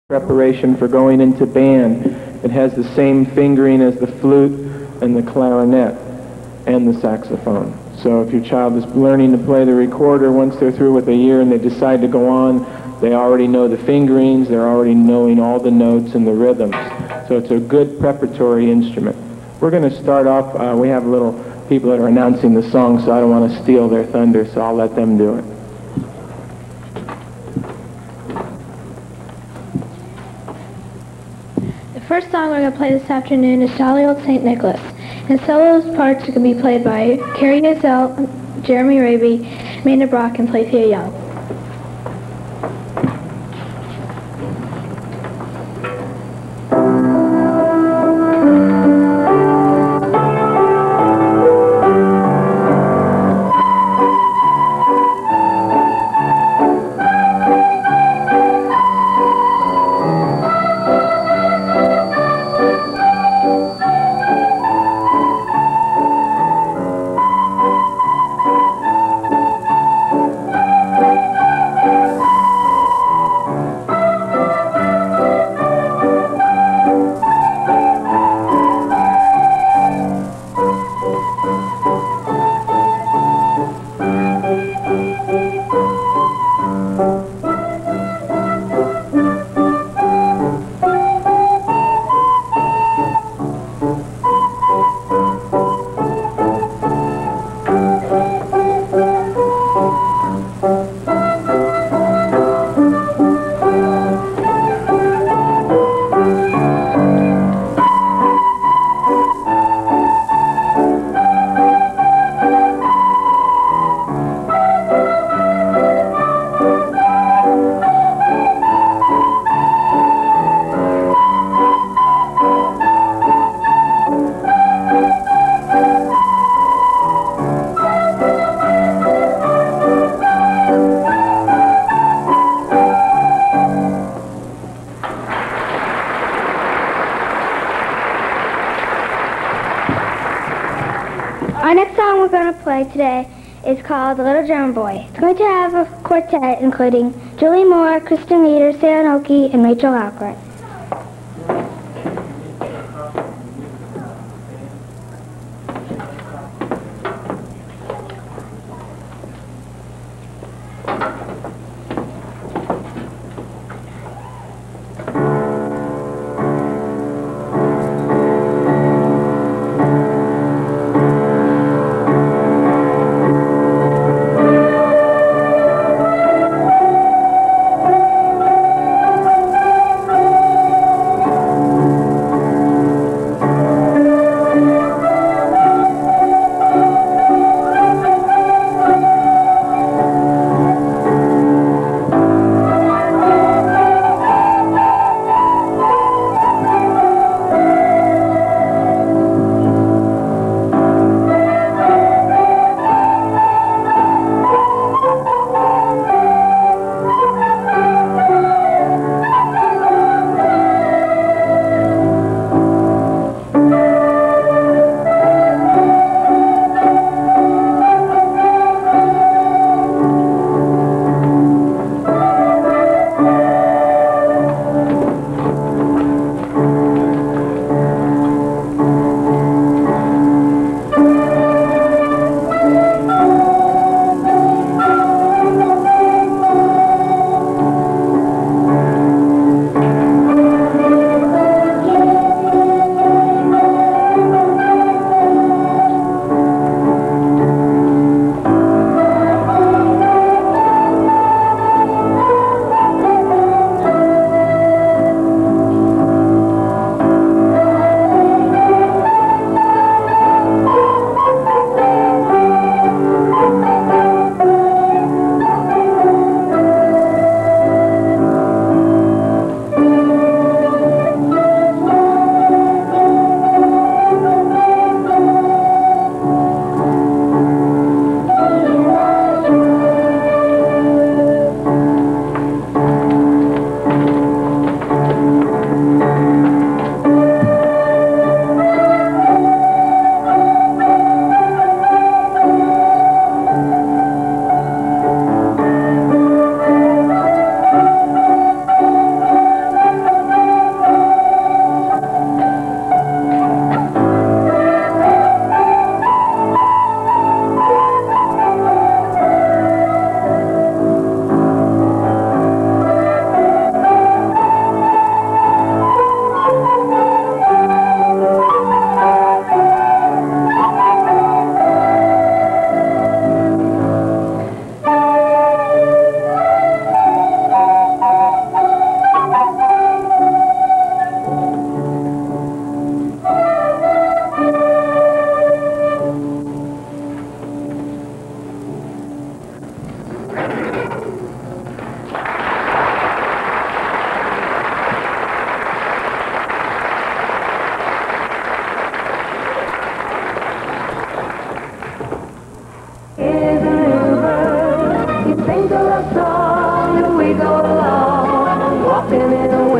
preparation for going into band. It has the same fingering as the flute and the clarinet and the saxophone. So if your child is learning to play the recorder, once they're through with a year and they decide to go on, they already know the fingerings, they're already knowing all the notes and the rhythms. So it's a good preparatory instrument. We're going to start off, we have little people that are announcing the song, so I don't want to steal their thunder, so I'll let them do it. The first song we're going to play this afternoon is Jolly Old St. Nicholas. And solo parts are going to be played by Carrie Yazell, Jeremy Raby, Maynard Brock, and Plathia Young. Our next song we're going to play today is called The Little German Boy. It's going to have a quartet including Julie Moore, Kristen Nieder, Sam Oki, and Rachel Alcott.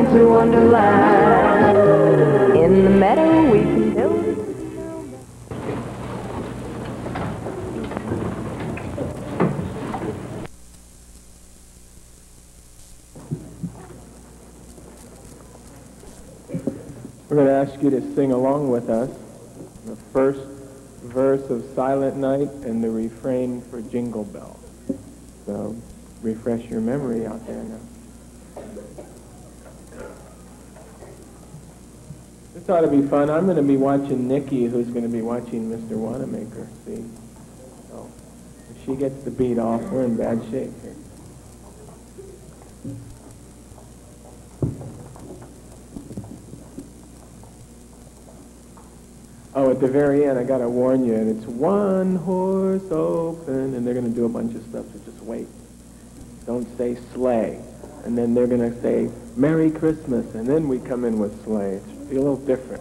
to Wonderland. In the meadow we can build. We're going to ask you to sing along with us the first verse of Silent Night and the refrain for Jingle Bell. So refresh your memory out there now. This ought to be fun. I'm going to be watching Nikki, who's going to be watching Mr. Wanamaker. See? So if she gets the beat off, we're in bad shape here. Oh, at the very end, I got to warn you, and it's one horse open, and they're going to do a bunch of stuff, so just wait. Don't say sleigh. And then they're going to say Merry Christmas, and then we come in with sleigh. It's a little different.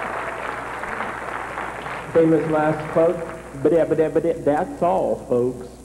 Famous last quote, that's all, folks.